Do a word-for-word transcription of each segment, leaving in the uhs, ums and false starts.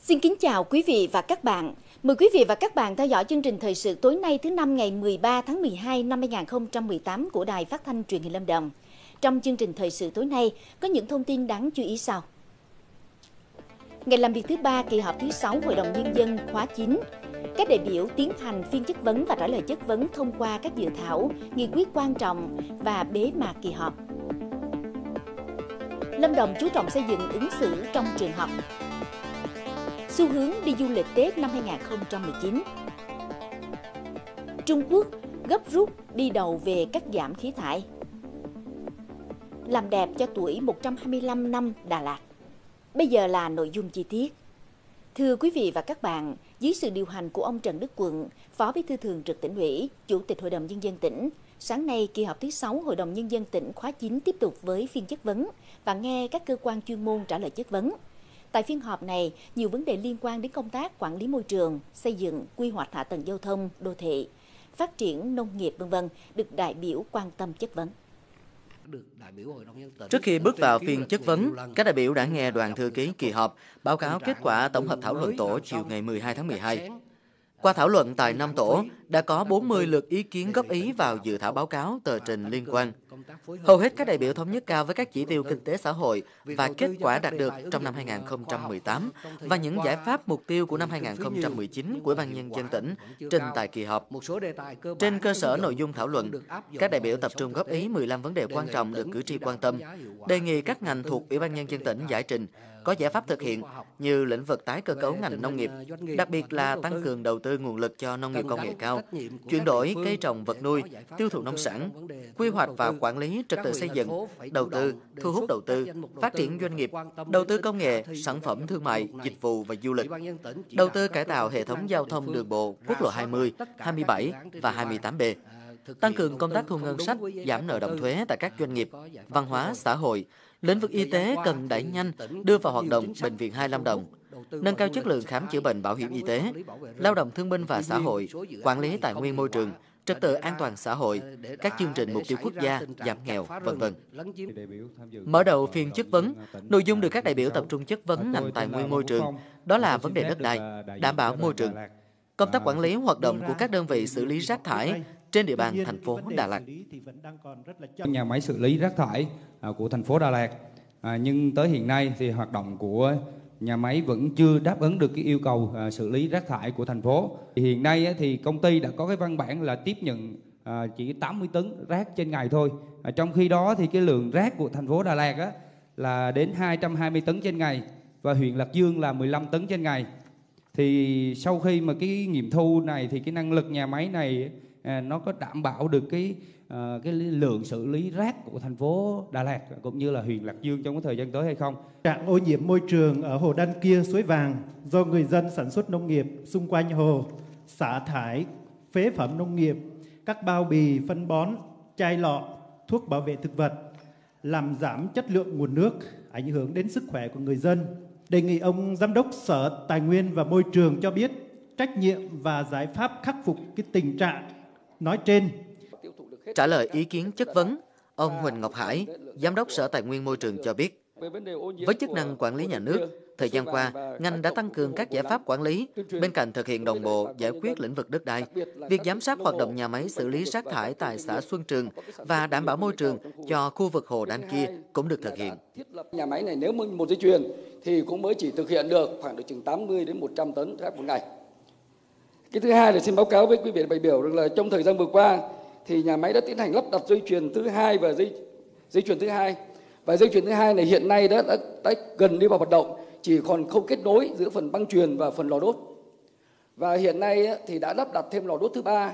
Xin kính chào quý vị và các bạn. Mời quý vị và các bạn theo dõi chương trình thời sự tối nay thứ năm ngày mười ba tháng mười hai năm hai nghìn không trăm mười tám của Đài Phát thanh Truyền hình Lâm Đồng. Trong chương trình thời sự tối nay có những thông tin đáng chú ý sau. Ngày làm việc thứ ba kỳ họp thứ sáu Hội đồng Nhân dân khóa chín, các đại biểu tiến hành phiên chất vấn và trả lời chất vấn thông qua các dự thảo, nghị quyết quan trọng và bế mạc kỳ họp. Lâm Đồng chú trọng xây dựng ứng xử trong trường học. Xu hướng đi du lịch Tết năm hai nghìn không trăm mười chín. Trung Quốc gấp rút đi đầu về cắt giảm khí thải. Làm đẹp cho tuổi một trăm hai mươi lăm năm Đà Lạt. Bây giờ là nội dung chi tiết. Thưa quý vị và các bạn, dưới sự điều hành của ông Trần Đức Quận, Phó Bí thư Thường trực Tỉnh ủy, Chủ tịch Hội đồng Nhân dân tỉnh, sáng nay kỳ họp thứ sáu Hội đồng Nhân dân tỉnh khóa chín tiếp tục với phiên chất vấn và nghe các cơ quan chuyên môn trả lời chất vấn. Tại phiên họp này, nhiều vấn đề liên quan đến công tác quản lý môi trường, xây dựng, quy hoạch hạ tầng giao thông, đô thị, phát triển nông nghiệp vân vân được đại biểu quan tâm chất vấn. Trước khi bước vào phiên chất vấn, các đại biểu đã nghe đoàn thư ký kỳ họp báo cáo kết quả tổng hợp thảo luận tổ chiều ngày mười hai tháng mười hai. Qua thảo luận tại năm tổ, đã có bốn mươi lượt ý kiến góp ý vào dự thảo báo cáo tờ trình liên quan. Hầu hết các đại biểu thống nhất cao với các chỉ tiêu kinh tế xã hội và kết quả đạt được trong năm hai nghìn không trăm mười tám và những giải pháp mục tiêu của năm hai nghìn không trăm mười chín của Ủy ban Nhân dân tỉnh trình tại kỳ họp. Trên cơ sở nội dung thảo luận, các đại biểu tập trung góp ý mười lăm vấn đề quan trọng được cử tri quan tâm, đề nghị các ngành thuộc Ủy ban Nhân dân tỉnh giải trình, có giải pháp thực hiện như lĩnh vực tái cơ cấu ngành nông nghiệp, đặc biệt là tăng cường đầu tư nguồn lực cho nông nghiệp công nghệ cao, chuyển đổi cây trồng vật nuôi, tiêu thụ nông sản, quy hoạch và quản lý trật tự xây dựng, đầu tư, thu hút đầu tư, phát triển doanh nghiệp, đầu tư công nghệ, sản phẩm thương mại, dịch vụ và du lịch, đầu tư cải tạo hệ thống giao thông đường bộ, quốc lộ hai mươi, hai mươi bảy và hai mươi tám B, tăng cường công tác thu ngân sách, giảm nợ động thuế tại các doanh nghiệp, văn hóa, xã hội. Lĩnh vực y tế cần đẩy nhanh đưa vào hoạt động Bệnh viện hai Lâm Đồng, nâng cao chất lượng khám chữa bệnh bảo hiểm y tế, lao động thương binh và xã hội, quản lý tài nguyên môi trường, trật tự an toàn xã hội, các chương trình mục tiêu quốc gia, giảm nghèo, vân vân. Mở đầu phiên chất vấn, nội dung được các đại biểu tập trung chất vấn ngành tài nguyên môi trường, đó là vấn đề đất đai, đảm bảo môi trường, công tác quản lý hoạt động của các đơn vị xử lý rác thải trên địa bàn thành phố Đà Lạt. Nhà máy xử lý rác thải của thành phố Đà Lạt, à, nhưng tới hiện nay thì hoạt động của nhà máy vẫn chưa đáp ứng được cái yêu cầu à, xử lý rác thải của thành phố. Thì hiện nay á, thì công ty đã có cái văn bản là tiếp nhận à, chỉ tám mươi tấn rác trên ngày thôi. À, trong khi đó thì cái lượng rác của thành phố Đà Lạt á, là đến hai trăm hai mươi tấn trên ngày và huyện Lạc Dương là mười lăm tấn trên ngày. Thì sau khi mà cái nghiệm thu này thì cái năng lực nhà máy này à, nó có đảm bảo được cái à, cái lượng xử lý rác của thành phố Đà Lạt cũng như là huyện Lạc Dương trong cái thời gian tới hay không? Trạng ô nhiễm môi trường ở hồ Đan Kia, Suối Vàng do người dân sản xuất nông nghiệp xung quanh hồ, xả thải phế phẩm nông nghiệp, các bao bì, phân bón, chai lọ, thuốc bảo vệ thực vật, làm giảm chất lượng nguồn nước, ảnh hưởng đến sức khỏe của người dân. Đề nghị ông Giám đốc Sở Tài nguyên và Môi trường cho biết trách nhiệm và giải pháp khắc phục cái tình trạng nói trên. Trả lời ý kiến chất vấn, ông Huỳnh Ngọc Hải, Giám đốc Sở Tài nguyên Môi trường cho biết, với chức năng quản lý nhà nước, thời gian qua, ngành đã tăng cường các giải pháp quản lý, bên cạnh thực hiện đồng bộ giải quyết lĩnh vực đất đai. Việc giám sát hoạt động nhà máy xử lý rác thải tại xã Xuân Trường và đảm bảo môi trường cho khu vực hồ Đan Kia cũng được thực hiện. Nhà máy này nếu một dây chuyền thì cũng mới chỉ thực hiện được khoảng được chừng tám mươi đến một trăm tấn rác một ngày. Cái thứ hai là xin báo cáo với quý vị đại biểu rằng là trong thời gian vừa qua thì nhà máy đã tiến hành lắp đặt dây chuyền thứ hai và dây dây chuyền thứ hai và dây chuyền thứ hai này hiện nay đã, đã, đã gần đi vào hoạt động, chỉ còn khâu kết nối giữa phần băng chuyền và phần lò đốt. Và hiện nay thì đã lắp đặt thêm lò đốt thứ ba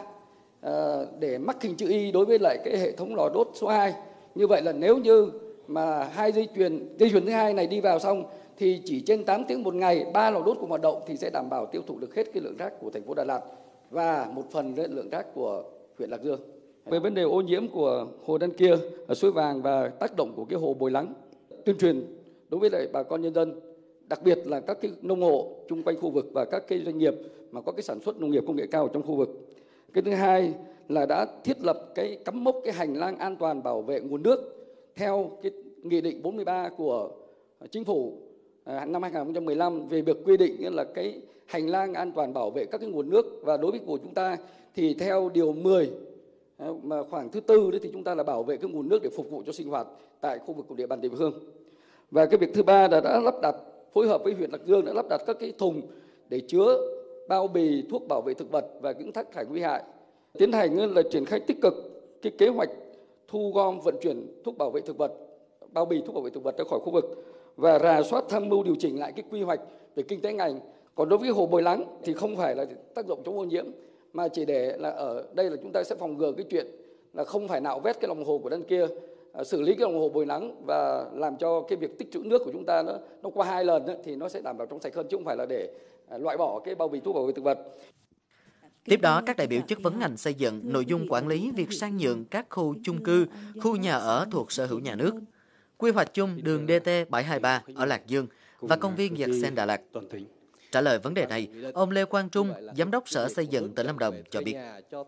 để mắc hình chữ Y đối với lại cái hệ thống lò đốt số hai. Như vậy là nếu như mà hai dây chuyền dây chuyền thứ hai này đi vào xong thì chỉ trên tám tiếng một ngày, ba lò đốt cùng hoạt động thì sẽ đảm bảo tiêu thụ được hết cái lượng rác của thành phố Đà Lạt và một phần lượng rác của huyện Lạc Dương. Về vấn đề ô nhiễm của hồ Đan Kia, ở Suối Vàng và tác động của cái hồ Bồi Lắng, tuyên truyền đối với lại bà con nhân dân, đặc biệt là các cái nông hộ chung quanh khu vực và các cái doanh nghiệp mà có cái sản xuất nông nghiệp công nghệ cao trong khu vực. Cái thứ hai là đã thiết lập cái cắm mốc cái hành lang an toàn bảo vệ nguồn nước theo cái nghị định bốn mươi ba của Chính phủ năm hai nghìn không trăm mười lăm về việc quy định là cái hành lang an toàn bảo vệ các cái nguồn nước, và đối với của chúng ta thì theo điều mười mà khoảng thứ tư đấy thì chúng ta là bảo vệ cái nguồn nước để phục vụ cho sinh hoạt tại khu vực của địa bàn địa phương. Và cái việc thứ ba là đã lắp đặt, phối hợp với huyện Lạc Dương đã lắp đặt các cái thùng để chứa bao bì thuốc bảo vệ thực vật và những tác thải nguy hại, tiến hành là triển khai tích cực cái kế hoạch thu gom vận chuyển thuốc bảo vệ thực vật, bao bì thuốc bảo vệ thực vật ra khỏi khu vực, và rà soát tham mưu điều chỉnh lại cái quy hoạch về kinh tế ngành. Còn đối với hồ Bồi Lắng thì không phải là tác dụng chống ô nhiễm, mà chỉ để là ở đây là chúng ta sẽ phòng ngừa cái chuyện là không phải nạo vét cái lòng hồ của đằng kia, xử lý cái lòng hồ Bồi Lắng và làm cho cái việc tích trữ nước của chúng ta nó nó qua hai lần ấy, thì nó sẽ đảm bảo trong sạch hơn, chứ không phải là để loại bỏ cái bao bì thuốc bảo vệ thực vật. Tiếp đó, các đại biểu chất vấn ngành xây dựng nội dung quản lý việc sang nhượng các khu chung cư, khu nhà ở thuộc sở hữu nhà nước, quy hoạch chung đường D T bảy hai ba ở Lạc Dương và công viên Nhật Sen Đà Lạt. Trả lời vấn đề này, ông Lê Quang Trung, Giám đốc Sở Xây dựng tỉnh Lâm Đồng cho biết.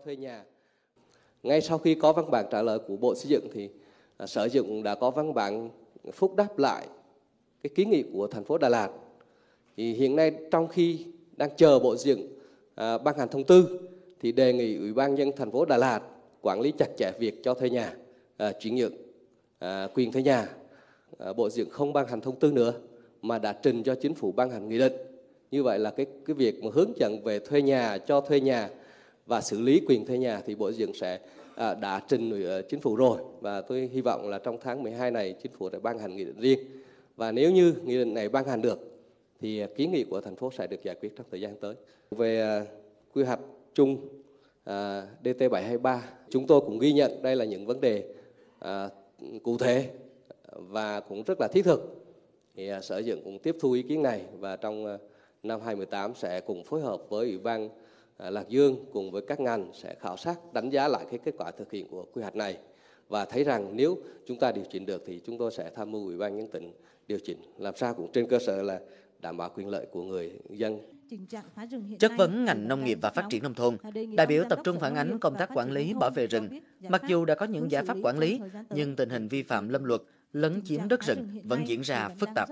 Ngay sau khi có văn bản trả lời của Bộ Xây dựng thì Sở Xây dựng đã có văn bản phúc đáp lại cái kiến nghị của thành phố Đà Lạt. Thì hiện nay trong khi đang chờ Bộ Xây dựng à, ban hành thông tư thì đề nghị Ủy ban nhân dân thành phố Đà Lạt quản lý chặt chẽ việc cho thuê nhà, à, chuyển nhượng à, quyền thuê nhà. À, Bộ Xây dựng không ban hành thông tư nữa mà đã trình cho Chính phủ ban hành nghị định. Như vậy là cái cái việc mà hướng dẫn về thuê nhà, cho thuê nhà và xử lý quyền thuê nhà thì Bộ Xây dựng sẽ à, đã trình uh, Chính phủ rồi, và tôi hy vọng là trong tháng mười hai này Chính phủ sẽ ban hành nghị định riêng. Và nếu như nghị định này ban hành được thì uh, kiến nghị của thành phố sẽ được giải quyết trong thời gian tới. Về uh, quy hoạch chung uh, D T bảy hai ba, chúng tôi cũng ghi nhận đây là những vấn đề uh, cụ thể và cũng rất là thiết thực. Thì uh, Sở Xây dựng cũng tiếp thu ý kiến này, và trong uh, năm hai nghìn không trăm mười tám sẽ cùng phối hợp với Ủy ban Lạc Dương cùng với các ngành sẽ khảo sát, đánh giá lại cái kết quả thực hiện của quy hoạch này, và thấy rằng nếu chúng ta điều chỉnh được thì chúng tôi sẽ tham mưu Ủy ban nhân dân tỉnh điều chỉnh làm sao cũng trên cơ sở là đảm bảo quyền lợi của người dân. Chất vấn ngành nông nghiệp và phát triển nông thôn, đại biểu tập trung phản ánh công tác quản lý bảo vệ rừng. Mặc dù đã có những giải pháp quản lý, nhưng tình hình vi phạm lâm luật, lấn chiếm đất rừng vẫn diễn ra phức tạp.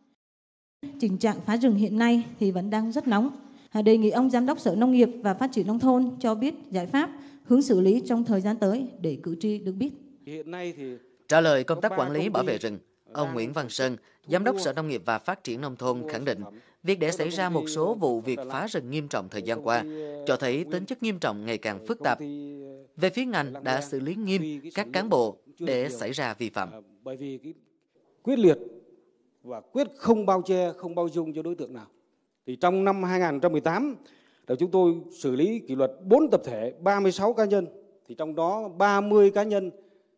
Tình trạng phá rừng hiện nay thì vẫn đang rất nóng. Đề nghị ông Giám đốc Sở Nông nghiệp và Phát triển Nông thôn cho biết giải pháp, hướng xử lý trong thời gian tới để cử tri được biết. Hiện nay thì Trả lời công tác quản lý bảo vệ rừng, ông Nguyễn Văn Sơn, Giám đốc Sở Nông nghiệp và Phát triển Nông thôn khẳng định, việc để xảy ra một số vụ việc phá rừng nghiêm trọng thời gian qua cho thấy tính chất nghiêm trọng ngày càng phức tạp. Về phía ngành đã xử lý nghiêm các cán bộ để xảy ra vi phạm. Bởi vì cái quyết liệt và quyết không bao che, không bao dung cho đối tượng nào. Thì trong năm hai nghìn không trăm mười tám, là chúng tôi xử lý kỷ luật bốn tập thể, ba mươi sáu cá nhân. Thì trong đó ba mươi cá nhân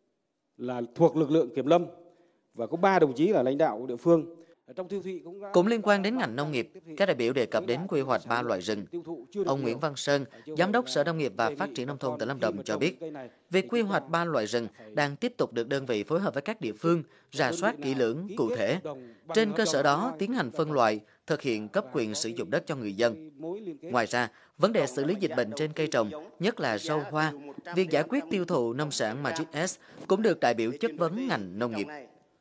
là thuộc lực lượng kiểm lâm và có ba đồng chí là lãnh đạo của địa phương. Trong tiêu thị cũng, cũng liên quan đến ngành nông nghiệp, các đại biểu đề cập đến quy hoạch ba loại rừng. Ông Nguyễn Văn Sơn, Giám đốc Sở Nông nghiệp và Phát triển Nông thôn tỉnh Lâm Đồng cho biết, việc quy hoạch ba loại rừng đang tiếp tục được đơn vị phối hợp với các địa phương, rà soát kỹ lưỡng, cụ thể. Trên cơ sở đó, tiến hành phân loại, thực hiện cấp quyền sử dụng đất cho người dân. Ngoài ra, vấn đề xử lý dịch bệnh trên cây trồng, nhất là rau hoa, việc giải quyết tiêu thụ nông sản Magic S cũng được đại biểu chất vấn ngành nông nghiệp.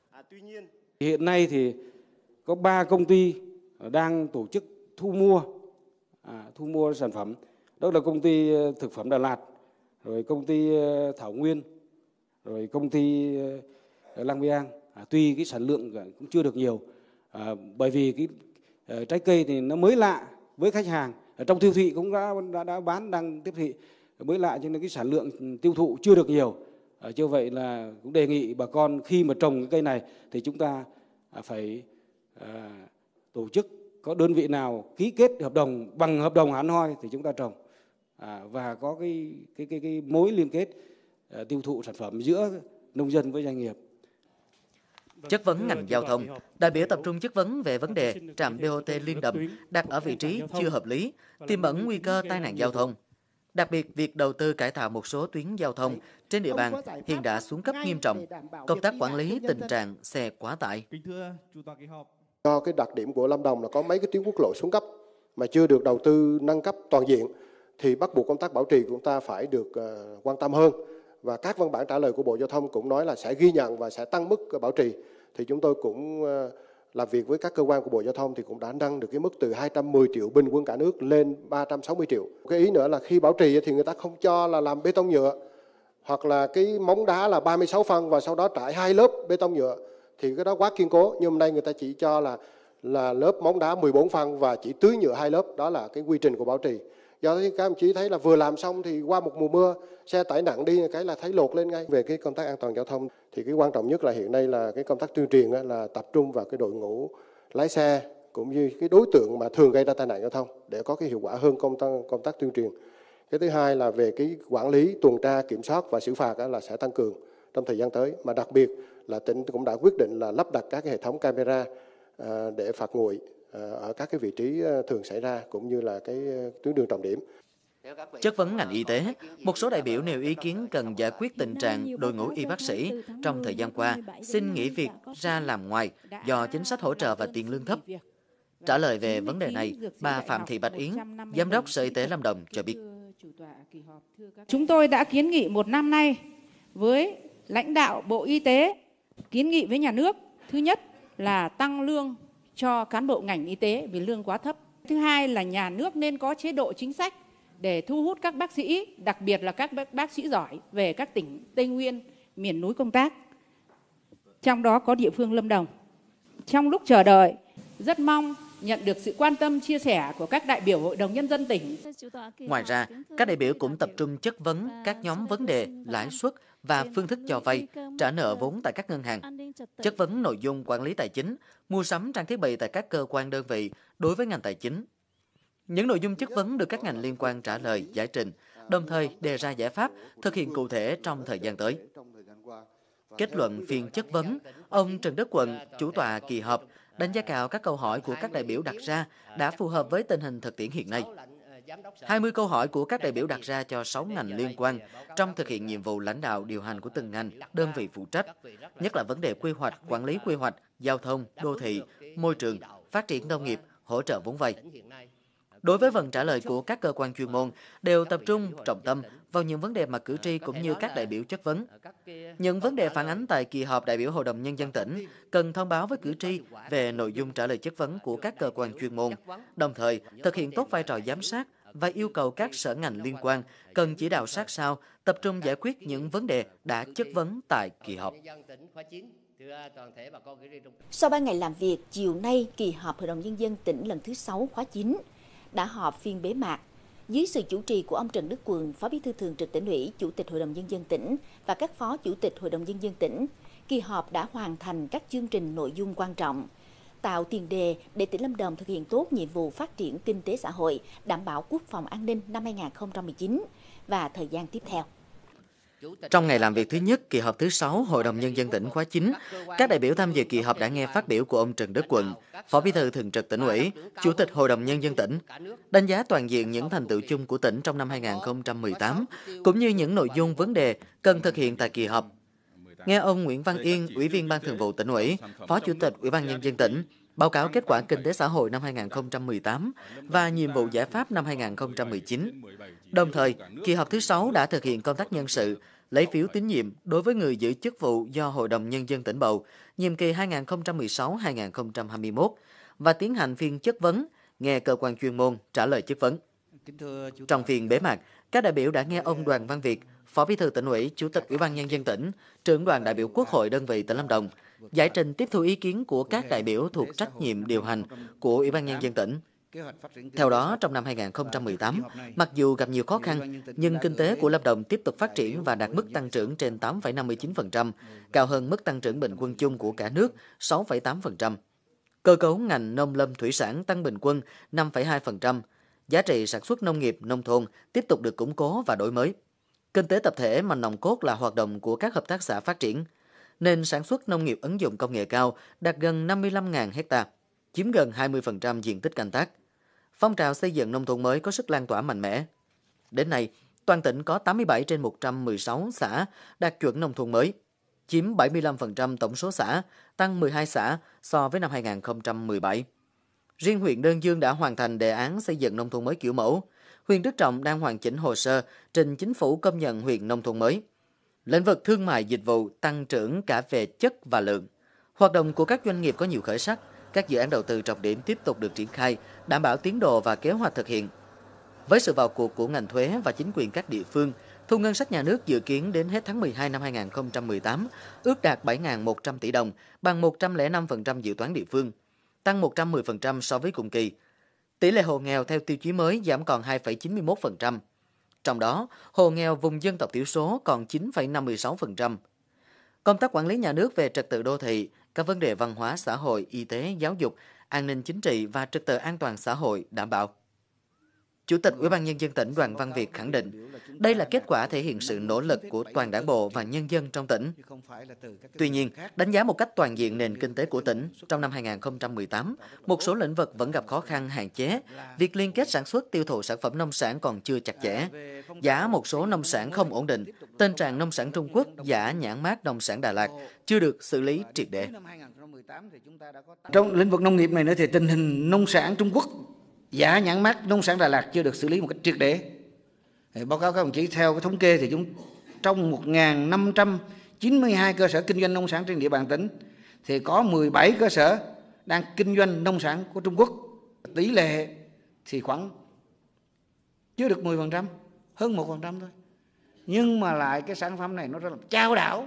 Hiện nay thì có ba công ty đang tổ chức thu mua, à, thu mua sản phẩm. Đó là công ty thực phẩm Đà Lạt, rồi công ty Thảo Nguyên, rồi công ty Lang Biang. À, tuy cái sản lượng cũng chưa được nhiều, à, bởi vì cái uh, trái cây thì nó mới lạ với khách hàng. Ở trong tiêu thị cũng đã, đã, đã bán, đang tiếp thị mới lạ, cho nên cái sản lượng tiêu thụ chưa được nhiều. À, như vậy là cũng đề nghị bà con khi mà trồng cái cây này thì chúng ta à, phải À, tổ chức có đơn vị nào ký kết hợp đồng bằng hợp đồng hẳn hoi thì chúng ta trồng, à, và có cái cái cái cái mối liên kết à, tiêu thụ sản phẩm giữa nông dân với doanh nghiệp. Chất vấn ngành giao thông, đại biểu tập trung chất vấn về vấn đề trạm bê o tê Liên Đầm đặt ở vị trí chưa hợp lý, tiềm ẩn nguy cơ tai nạn giao thông. Đặc biệt, việc đầu tư cải tạo một số tuyến giao thông trên địa bàn hiện đã xuống cấp nghiêm trọng. Công tác quản lý tình trạng xe quá tải. Do cái đặc điểm của Lâm Đồng là có mấy cái tuyến quốc lộ xuống cấp mà chưa được đầu tư nâng cấp toàn diện, thì bắt buộc công tác bảo trì của chúng ta phải được uh, quan tâm hơn. Và các văn bản trả lời của Bộ Giao thông cũng nói là sẽ ghi nhận và sẽ tăng mức bảo trì. Thì chúng tôi cũng uh, làm việc với các cơ quan của Bộ Giao thông thì cũng đã nâng được cái mức từ hai trăm mười triệu bình quân cả nước lên ba trăm sáu mươi triệu. Cái ý nữa là khi bảo trì thì người ta không cho là làm bê tông nhựa, hoặc là cái móng đá là ba mươi sáu phân và sau đó trải hai lớp bê tông nhựa, thì cái đó quá kiên cố. Nhưng hôm nay người ta chỉ cho là là lớp móng đá mười bốn phân và chỉ tưới nhựa hai lớp, đó là cái quy trình của bảo trì. Do đó các đồng chí thấy là vừa làm xong thì qua một mùa mưa xe tải nặng đi cái là thấy lột lên ngay. Về cái công tác an toàn giao thông thì cái quan trọng nhất là hiện nay là cái công tác tuyên truyền là tập trung vào cái đội ngũ lái xe cũng như cái đối tượng mà thường gây ra tai nạn giao thông để có cái hiệu quả hơn công tác công tác tuyên truyền. Cái thứ hai là về cái quản lý, tuần tra, kiểm soát và xử phạt là sẽ tăng cường trong thời gian tới, mà đặc biệt là tỉnh cũng đã quyết định là lắp đặt các cái hệ thống camera để phạt nguội ở các cái vị trí thường xảy ra cũng như là cái tuyến đường trọng điểm. Chất vấn ngành y tế, một số đại biểu nêu ý kiến cần giải quyết tình trạng đội ngũ y bác sĩ trong thời gian qua xin nghỉ việc ra làm ngoài do chính sách hỗ trợ và tiền lương thấp. Trả lời về vấn đề này, bà Phạm Thị Bạch Yến, Giám đốc Sở Y tế Lâm Đồng cho biết. Chúng tôi đã kiến nghị một năm nay với lãnh đạo Bộ Y tế, kiến nghị với nhà nước. Thứ nhất là tăng lương cho cán bộ ngành y tế vì lương quá thấp. Thứ hai là nhà nước nên có chế độ chính sách để thu hút các bác sĩ, đặc biệt là các bác sĩ giỏi về các tỉnh Tây Nguyên, miền núi công tác. Trong đó có địa phương Lâm Đồng. Trong lúc chờ đợi, rất mong nhận được sự quan tâm chia sẻ của các đại biểu Hội đồng Nhân dân tỉnh. Ngoài ra, các đại biểu cũng tập trung chất vấn các nhóm vấn đề lãi suất và phương thức cho vay, trả nợ vốn tại các ngân hàng, chất vấn nội dung quản lý tài chính, mua sắm trang thiết bị tại các cơ quan đơn vị đối với ngành tài chính. Những nội dung chất vấn được các ngành liên quan trả lời, giải trình, đồng thời đề ra giải pháp thực hiện cụ thể trong thời gian tới. Kết luận phiên chất vấn, ông Trần Đức Quận, chủ tọa kỳ họp, đánh giá cao các câu hỏi của các đại biểu đặt ra đã phù hợp với tình hình thực tiễn hiện nay. hai mươi câu hỏi của các đại biểu đặt ra cho sáu ngành liên quan trong thực hiện nhiệm vụ lãnh đạo điều hành của từng ngành, đơn vị phụ trách, nhất là vấn đề quy hoạch, quản lý quy hoạch, giao thông, đô thị, môi trường, phát triển nông nghiệp, hỗ trợ vốn vay. Đối với phần trả lời của các cơ quan chuyên môn đều tập trung trọng tâm vào những vấn đề mà cử tri cũng như các đại biểu chất vấn. Những vấn đề phản ánh tại kỳ họp đại biểu Hội đồng Nhân dân tỉnh cần thông báo với cử tri về nội dung trả lời chất vấn của các cơ quan chuyên môn, đồng thời thực hiện tốt vai trò giám sát và yêu cầu các sở ngành liên quan cần chỉ đạo sát sao, tập trung giải quyết những vấn đề đã chất vấn tại kỳ họp. Sau ba ngày làm việc, chiều nay kỳ họp Hội đồng Nhân dân tỉnh lần thứ sáu khóa chín đã họp phiên bế mạc. Dưới sự chủ trì của ông Trần Đức Quận, Phó Bí thư Thường trực Tỉnh ủy, Chủ tịch Hội đồng Nhân dân tỉnh và các Phó Chủ tịch Hội đồng Nhân dân tỉnh, kỳ họp đã hoàn thành các chương trình nội dung quan trọng, tạo tiền đề để tỉnh Lâm Đồng thực hiện tốt nhiệm vụ phát triển kinh tế xã hội, đảm bảo quốc phòng an ninh năm hai nghìn không trăm mười chín và thời gian tiếp theo. Trong ngày làm việc thứ nhất, kỳ họp thứ sáu Hội đồng Nhân dân tỉnh khóa chín, các đại biểu tham dự kỳ họp đã nghe phát biểu của ông Trần Đức Quận, Phó Bí thư Thường trực Tỉnh ủy, Chủ tịch Hội đồng Nhân dân tỉnh, đánh giá toàn diện những thành tựu chung của tỉnh trong năm hai nghìn không trăm mười tám, cũng như những nội dung vấn đề cần thực hiện tại kỳ họp. Nghe ông Nguyễn Văn Yên, Ủy viên Ban Thường vụ Tỉnh ủy, Phó Chủ tịch Ủy ban Nhân dân tỉnh, báo cáo kết quả kinh tế xã hội năm hai nghìn không trăm mười tám và nhiệm vụ giải pháp năm hai nghìn không trăm mười chín. Đồng thời, kỳ họp thứ sáu đã thực hiện công tác nhân sự, lấy phiếu tín nhiệm đối với người giữ chức vụ do Hội đồng Nhân dân tỉnh bầu, nhiệm kỳ hai nghìn không trăm mười sáu đến hai nghìn không trăm hai mươi mốt, và tiến hành phiên chất vấn, nghe cơ quan chuyên môn trả lời chất vấn. Trong phiên bế mạc, các đại biểu đã nghe ông Đoàn Văn Việt, Phó Bí thư Tỉnh ủy, Chủ tịch Ủy ban Nhân dân tỉnh, trưởng đoàn đại biểu Quốc hội đơn vị tỉnh Lâm Đồng, giải trình tiếp thu ý kiến của các đại biểu thuộc trách nhiệm điều hành của Ủy ban Nhân dân tỉnh. Theo đó, trong năm hai nghìn không trăm mười tám, mặc dù gặp nhiều khó khăn, nhưng kinh tế của Lâm Đồng tiếp tục phát triển và đạt mức tăng trưởng trên tám phẩy năm mươi chín phần trăm, cao hơn mức tăng trưởng bình quân chung của cả nước sáu phẩy tám phần trăm. Cơ cấu ngành nông lâm thủy sản tăng bình quân năm phẩy hai phần trăm. Giá trị sản xuất nông nghiệp nông thôn tiếp tục được củng cố và đổi mới. Kinh tế tập thể mà nòng cốt là hoạt động của các hợp tác xã phát triển, nên sản xuất nông nghiệp ứng dụng công nghệ cao đạt gần năm mươi lăm nghìn hectare, chiếm gần hai mươi phần trăm diện tích canh tác. Phong trào xây dựng nông thôn mới có sức lan tỏa mạnh mẽ. Đến nay, toàn tỉnh có tám mươi bảy trên một trăm mười sáu xã đạt chuẩn nông thôn mới, chiếm bảy mươi lăm phần trăm tổng số xã, tăng mười hai xã so với năm hai nghìn không trăm mười bảy. Riêng huyện Đơn Dương đã hoàn thành đề án xây dựng nông thôn mới kiểu mẫu. Huyện Đức Trọng đang hoàn chỉnh hồ sơ trình chính phủ công nhận huyện nông thôn mới. Lĩnh vực thương mại dịch vụ tăng trưởng cả về chất và lượng. Hoạt động của các doanh nghiệp có nhiều khởi sắc, các dự án đầu tư trọng điểm tiếp tục được triển khai, đảm bảo tiến độ và kế hoạch thực hiện. Với sự vào cuộc của ngành thuế và chính quyền các địa phương, thu ngân sách nhà nước dự kiến đến hết tháng mười hai năm hai nghìn không trăm mười tám ước đạt bảy nghìn một trăm tỷ đồng, bằng một trăm lẻ năm phần trăm dự toán địa phương, tăng một trăm mười phần trăm so với cùng kỳ. Tỷ lệ hộ nghèo theo tiêu chí mới giảm còn hai phẩy chín mươi mốt phần trăm. Trong đó, hộ nghèo vùng dân tộc thiểu số còn chín phẩy năm mươi sáu phần trăm. Công tác quản lý nhà nước về trật tự đô thị, các vấn đề văn hóa xã hội, y tế, giáo dục, an ninh chính trị và trật tự an toàn xã hội đảm bảo. Chủ tịch Ủy ban Nhân dân tỉnh Đoàn Văn Việt khẳng định, đây là kết quả thể hiện sự nỗ lực của toàn đảng bộ và nhân dân trong tỉnh. Tuy nhiên, đánh giá một cách toàn diện nền kinh tế của tỉnh, trong năm hai nghìn không trăm mười tám, một số lĩnh vực vẫn gặp khó khăn hạn chế, việc liên kết sản xuất tiêu thụ sản phẩm nông sản còn chưa chặt chẽ, giá một số nông sản không ổn định, tên tràn nông sản Trung Quốc, giả nhãn mác nông sản Đà Lạt chưa được xử lý triệt để. Trong lĩnh vực nông nghiệp này nữa thì tình hình nông sản Trung Quốc giả nhãn mác nông sản Đà Lạt chưa được xử lý một cách triệt để. Báo cáo các đồng chí, theo cái thống kê thì chúng trong một nghìn năm trăm chín mươi hai cơ sở kinh doanh nông sản trên địa bàn tỉnh thì có mười bảy cơ sở đang kinh doanh nông sản của Trung Quốc. Tỷ lệ thì khoảng chưa được mười phần trăm, hơn một phần trăm thôi. Nhưng mà lại cái sản phẩm này nó rất là chao đảo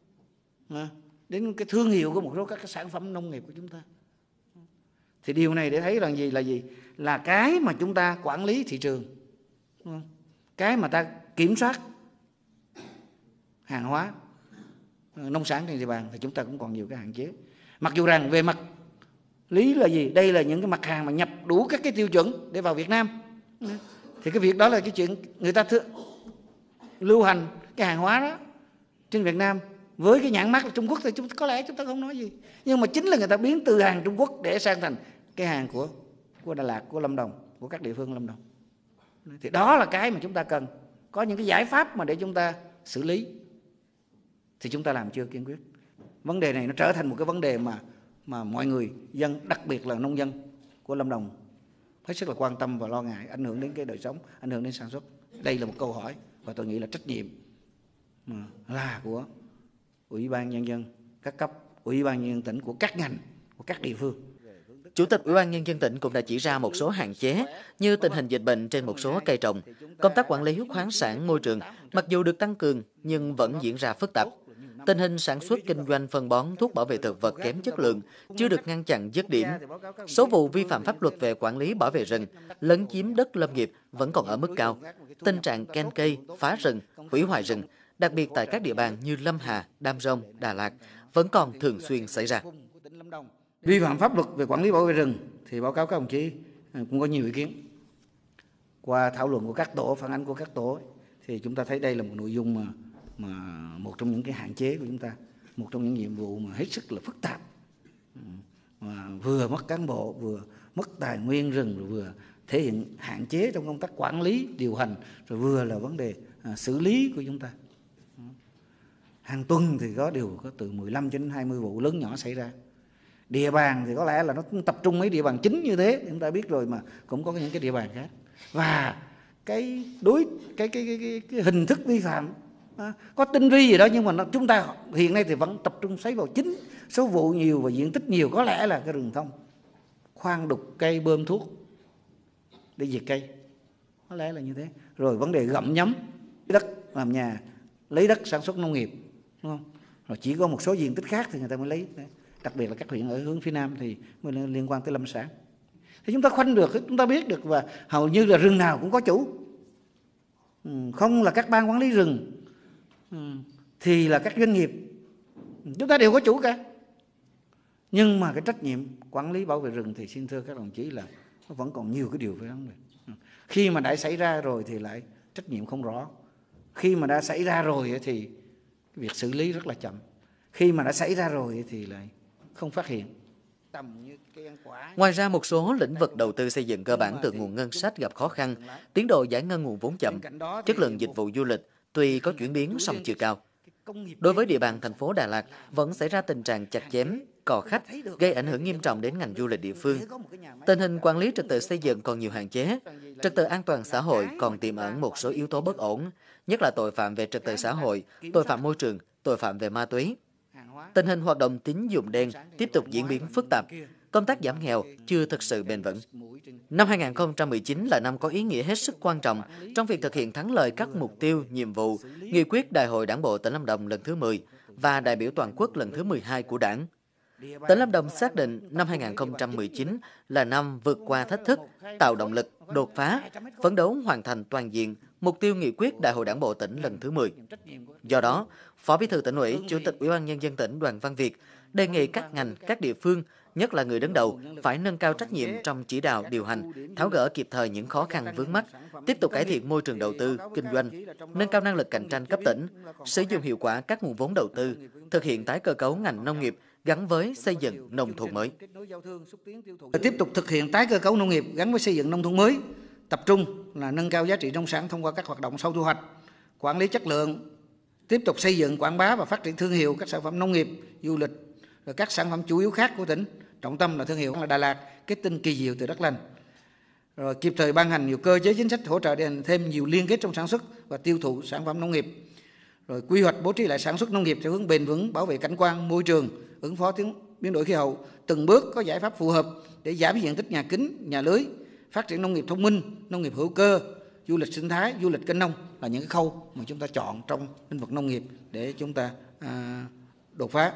đến cái thương hiệu của một số các cái sản phẩm nông nghiệp của chúng ta. Thì điều này để thấy rằng gì là gì? Là cái mà chúng ta quản lý thị trường, cái mà ta kiểm soát hàng hóa nông sản trên địa bàn thì chúng ta cũng còn nhiều cái hạn chế. Mặc dù rằng về mặt lý là gì? Đây là những cái mặt hàng mà nhập đủ các cái tiêu chuẩn để vào Việt Nam. Thì cái việc đó là cái chuyện người ta th- lưu hành cái hàng hóa đó trên Việt Nam với cái nhãn mác là Trung Quốc thì chúng có lẽ chúng ta không nói gì. Nhưng mà chính là người ta biến từ hàng Trung Quốc để sang thành cái hàng của của Đà Lạt, của Lâm Đồng, của các địa phương Lâm Đồng. Thì đó là cái mà chúng ta cần có những cái giải pháp mà để chúng ta xử lý. Thì chúng ta làm chưa kiên quyết. Vấn đề này nó trở thành một cái vấn đề mà mà mọi người dân, đặc biệt là nông dân của Lâm Đồng hết sức là quan tâm và lo ngại, ảnh hưởng đến cái đời sống, ảnh hưởng đến sản xuất. Đây là một câu hỏi và tôi nghĩ là trách nhiệm là của Ủy ban Nhân dân các cấp, Ủy ban Nhân dân tỉnh, của các ngành, của các địa phương. Chủ tịch Ủy ban Nhân dân tỉnh cũng đã chỉ ra một số hạn chế như tình hình dịch bệnh trên một số cây trồng, công tác quản lý khoáng sản môi trường, mặc dù được tăng cường nhưng vẫn diễn ra phức tạp. Tình hình sản xuất kinh doanh phân bón, thuốc bảo vệ thực vật kém chất lượng chưa được ngăn chặn dứt điểm. Số vụ vi phạm pháp luật về quản lý bảo vệ rừng, lấn chiếm đất lâm nghiệp vẫn còn ở mức cao. Tình trạng ken cây, phá rừng, hủy hoại rừng, đặc biệt tại các địa bàn như Lâm Hà, Đam Rông, Đà Lạt vẫn còn thường xuyên xảy ra. Vi phạm pháp luật về quản lý bảo vệ rừng thì báo cáo các đồng chí cũng có nhiều ý kiến. Qua thảo luận của các tổ, phản ánh của các tổ thì chúng ta thấy đây là một nội dung mà mà một trong những cái hạn chế của chúng ta, một trong những nhiệm vụ mà hết sức là phức tạp, mà vừa mất cán bộ, vừa mất tài nguyên rừng, rồi vừa thể hiện hạn chế trong công tác quản lý, điều hành, rồi vừa là vấn đề à, xử lý của chúng ta. Hàng tuần thì có điều có từ mười lăm đến hai mươi vụ lớn nhỏ xảy ra. Địa bàn thì có lẽ là nó tập trung mấy địa bàn chính như thế, chúng ta biết rồi, mà cũng có những cái địa bàn khác. Và cái đối cái cái cái, cái, cái hình thức vi phạm à, có tinh vi gì đó, nhưng mà nó, chúng ta hiện nay thì vẫn tập trung xoáy vào chính số vụ nhiều và diện tích nhiều, có lẽ là cái rừng thông, khoan đục cây, bơm thuốc để diệt cây, có lẽ là như thế. Rồi vấn đề gặm nhấm đất làm nhà, lấy đất sản xuất nông nghiệp, đúng không? Rồi chỉ có một số diện tích khác thì người ta mới lấy, đặc biệt là các huyện ở hướng phía Nam thì mới liên quan tới lâm sản. Thì chúng ta khoanh được, chúng ta biết được, và hầu như là rừng nào cũng có chủ, không là các ban quản lý rừng thì là các doanh nghiệp, chúng ta đều có chủ cả. Nhưng mà cái trách nhiệm quản lý bảo vệ rừng thì xin thưa các đồng chí là nó vẫn còn nhiều cái điều phải vấn đề. Khi mà đã xảy ra rồi thì lại trách nhiệm không rõ. Khi mà đã xảy ra rồi thì việc xử lý rất là chậm. Khi mà đã xảy ra rồi thì lại không phát hiện. Ngoài ra, một số lĩnh vực đầu tư xây dựng cơ bản từ nguồn ngân sách gặp khó khăn, tiến độ giải ngân nguồn vốn chậm, chất lượng dịch vụ du lịch tuy có chuyển biến song chưa cao. Đối với địa bàn thành phố Đà Lạt, vẫn xảy ra tình trạng chặt chém, cò khách, gây ảnh hưởng nghiêm trọng đến ngành du lịch địa phương. Tình hình quản lý trật tự xây dựng còn nhiều hạn chế, trật tự an toàn xã hội còn tiềm ẩn một số yếu tố bất ổn, nhất là tội phạm về trật tự xã hội, tội phạm môi trường, tội phạm về ma túy. Tình hình hoạt động tín dụng đen tiếp tục diễn biến phức tạp, công tác giảm nghèo chưa thực sự bền vững. Năm hai nghìn không trăm mười chín là năm có ý nghĩa hết sức quan trọng trong việc thực hiện thắng lợi các mục tiêu, nhiệm vụ, nghị quyết Đại hội Đảng bộ tỉnh Lâm Đồng lần thứ mười và đại biểu toàn quốc lần thứ mười hai của Đảng. Tỉnh Lâm Đồng xác định năm hai nghìn không trăm mười chín là năm vượt qua thách thức, tạo động lực, đột phá, phấn đấu hoàn thành toàn diện mục tiêu nghị quyết Đại hội Đảng bộ tỉnh lần thứ mười. Do đó, Phó Bí thư Tỉnh ủy, Chủ tịch Ủy ban Nhân dân tỉnh Đoàn Văn Việt đề nghị các ngành, các địa phương, nhất là người đứng đầu, phải nâng cao trách nhiệm trong chỉ đạo, điều hành, tháo gỡ kịp thời những khó khăn vướng mắc, tiếp tục cải thiện môi trường đầu tư, kinh doanh, nâng cao năng lực cạnh tranh cấp tỉnh, sử dụng hiệu quả các nguồn vốn đầu tư, thực hiện tái cơ cấu ngành nông nghiệp gắn với xây dựng nông thôn mới. Tiếp tục thực hiện tái cơ cấu nông nghiệp gắn với xây dựng nông thôn mới, tập trung là nâng cao giá trị nông sản thông qua các hoạt động sau thu hoạch, quản lý chất lượng, tiếp tục xây dựng, quảng bá và phát triển thương hiệu các sản phẩm nông nghiệp, du lịch, rồi các sản phẩm chủ yếu khác của tỉnh. Trọng tâm là thương hiệu là Đà Lạt, kết tinh kỳ diệu từ đất lành. Rồi kịp thời ban hành nhiều cơ chế chính sách hỗ trợ để thêm nhiều liên kết trong sản xuất và tiêu thụ sản phẩm nông nghiệp. Rồi quy hoạch bố trí lại sản xuất nông nghiệp theo hướng bền vững, bảo vệ cảnh quan, môi trường, ứng phó tiếng biến đổi khí hậu, từng bước có giải pháp phù hợp để giảm diện tích nhà kính, nhà lưới, phát triển nông nghiệp thông minh, nông nghiệp hữu cơ, du lịch sinh thái, du lịch kênh nông là những cái khâu mà chúng ta chọn trong lĩnh vực nông nghiệp để chúng ta à, đột phá.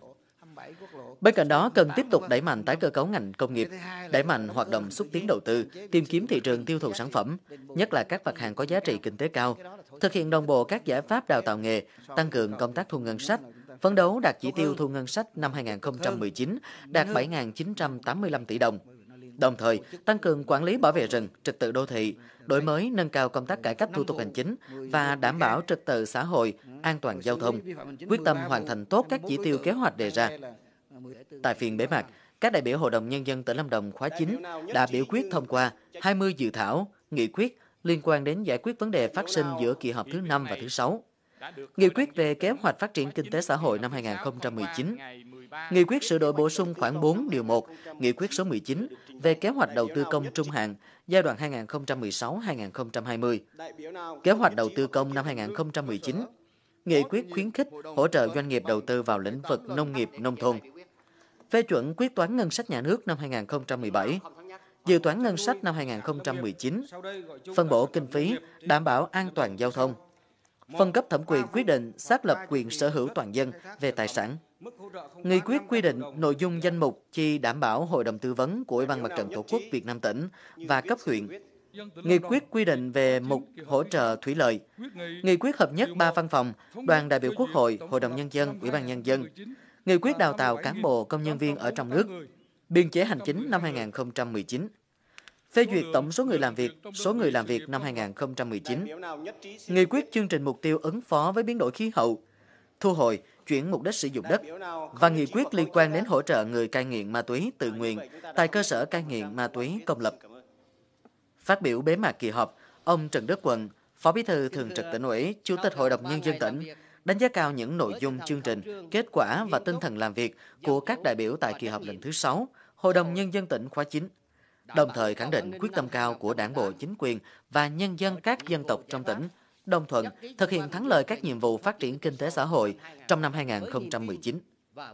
Bên cạnh đó, cần tiếp tục đẩy mạnh tái cơ cấu ngành công nghiệp, đẩy mạnh hoạt động xúc tiến đầu tư, tìm kiếm thị trường tiêu thụ sản phẩm, nhất là các mặt hàng có giá trị kinh tế cao, thực hiện đồng bộ các giải pháp đào tạo nghề, tăng cường công tác thu ngân sách, phấn đấu đạt chỉ tiêu thu ngân sách năm hai nghìn không trăm mười chín đạt bảy nghìn chín trăm tám mươi lăm tỷ đồng. Đồng thời, tăng cường quản lý bảo vệ rừng, trật tự đô thị, đổi mới nâng cao công tác cải cách thủ tục hành chính và đảm bảo trật tự xã hội, an toàn giao thông, quyết tâm hoàn thành tốt các chỉ tiêu kế hoạch đề ra. Tại phiên bế mạc, các đại biểu Hội đồng Nhân dân tỉnh Lâm Đồng khóa chín đã biểu quyết thông qua hai mươi dự thảo, nghị quyết liên quan đến giải quyết vấn đề phát sinh giữa kỳ họp thứ năm và thứ sáu. Nghị quyết về kế hoạch phát triển kinh tế xã hội năm hai nghìn không trăm mười chín, nghị quyết sửa đổi bổ sung khoản bốn điều một, nghị quyết số mười chín về kế hoạch đầu tư công trung hạn giai đoạn hai nghìn không trăm mười sáu đến hai nghìn không trăm hai mươi, kế hoạch đầu tư công năm hai nghìn không trăm mười chín, nghị quyết khuyến khích hỗ trợ doanh nghiệp đầu tư vào lĩnh vực nông nghiệp nông thôn, phê chuẩn quyết toán ngân sách nhà nước năm hai nghìn không trăm mười bảy, dự toán ngân sách năm hai nghìn không trăm mười chín, phân bổ kinh phí đảm bảo an toàn giao thông, phân cấp thẩm quyền quyết định xác lập quyền sở hữu toàn dân về tài sản. Nghị quyết quy định nội dung danh mục chi đảm bảo Hội đồng tư vấn của Ủy ban Mặt trận Tổ quốc Việt Nam tỉnh và cấp huyện. Nghị quyết quy định về mục hỗ trợ thủy lợi. Nghị quyết hợp nhất ba văn phòng, đoàn đại biểu Quốc hội, Hội đồng Nhân dân, Ủy ban Nhân dân. Nghị quyết đào tạo cán bộ công nhân viên ở trong nước. Biên chế hành chính năm hai nghìn không trăm mười chín. Phê duyệt tổng số người làm việc, số người làm việc năm hai nghìn không trăm mười chín. Nghị quyết chương trình mục tiêu ứng phó với biến đổi khí hậu, thu hồi, chuyển mục đích sử dụng đất và nghị quyết liên quan đến hỗ trợ người cai nghiện ma túy tự nguyện tại cơ sở cai nghiện ma túy công lập. Phát biểu bế mạc kỳ họp, ông Trần Đức Quận, Phó Bí thư Thường trực Tỉnh ủy, Chủ tịch Hội đồng Nhân dân tỉnh, đánh giá cao những nội dung chương trình, kết quả và tinh thần làm việc của các đại biểu tại kỳ họp lần thứ sáu, Hội đồng Nhân dân tỉnh khóa chín. Đồng thời khẳng định quyết tâm cao của Đảng bộ, chính quyền và nhân dân các dân tộc trong tỉnh, đồng thuận thực hiện thắng lợi các nhiệm vụ phát triển kinh tế xã hội trong năm hai nghìn không trăm mười chín.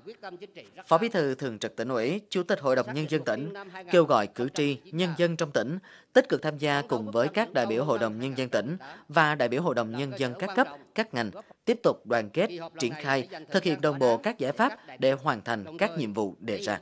Phó Bí thư Thường trực Tỉnh ủy, Chủ tịch Hội đồng Nhân dân tỉnh kêu gọi cử tri, nhân dân trong tỉnh tích cực tham gia cùng với các đại biểu Hội đồng Nhân dân tỉnh và đại biểu Hội đồng Nhân dân các cấp, các ngành, tiếp tục đoàn kết, triển khai, thực hiện đồng bộ các giải pháp để hoàn thành các nhiệm vụ đề ra.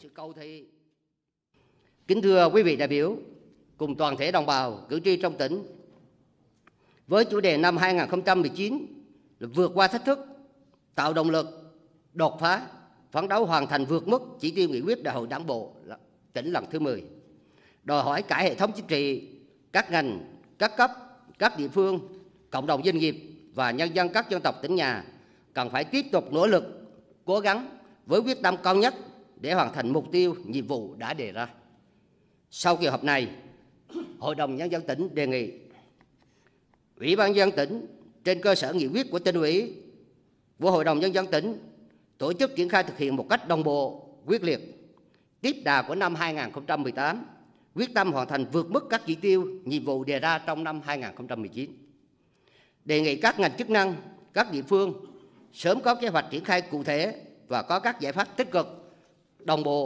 Kính thưa quý vị đại biểu, cùng toàn thể đồng bào, cử tri trong tỉnh, với chủ đề năm hai nghìn không trăm mười chín là vượt qua thách thức, tạo động lực, đột phá, phấn đấu hoàn thành vượt mức chỉ tiêu nghị quyết Đại hội Đảng bộ tỉnh lần thứ mười, đòi hỏi cả hệ thống chính trị, các ngành, các cấp, các địa phương, cộng đồng doanh nghiệp và nhân dân các dân tộc tỉnh nhà cần phải tiếp tục nỗ lực, cố gắng với quyết tâm cao nhất để hoàn thành mục tiêu, nhiệm vụ đã đề ra. Sau kỳ họp này, Hội đồng Nhân dân tỉnh đề nghị Ủy ban Nhân dân tỉnh trên cơ sở nghị quyết của Tỉnh ủy, của Hội đồng Nhân dân tỉnh tổ chức triển khai thực hiện một cách đồng bộ, quyết liệt, tiếp đà của năm hai nghìn không trăm mười tám, quyết tâm hoàn thành vượt mức các chỉ tiêu, nhiệm vụ đề ra trong năm hai nghìn không trăm mười chín. Đề nghị các ngành chức năng, các địa phương sớm có kế hoạch triển khai cụ thể và có các giải pháp tích cực, đồng bộ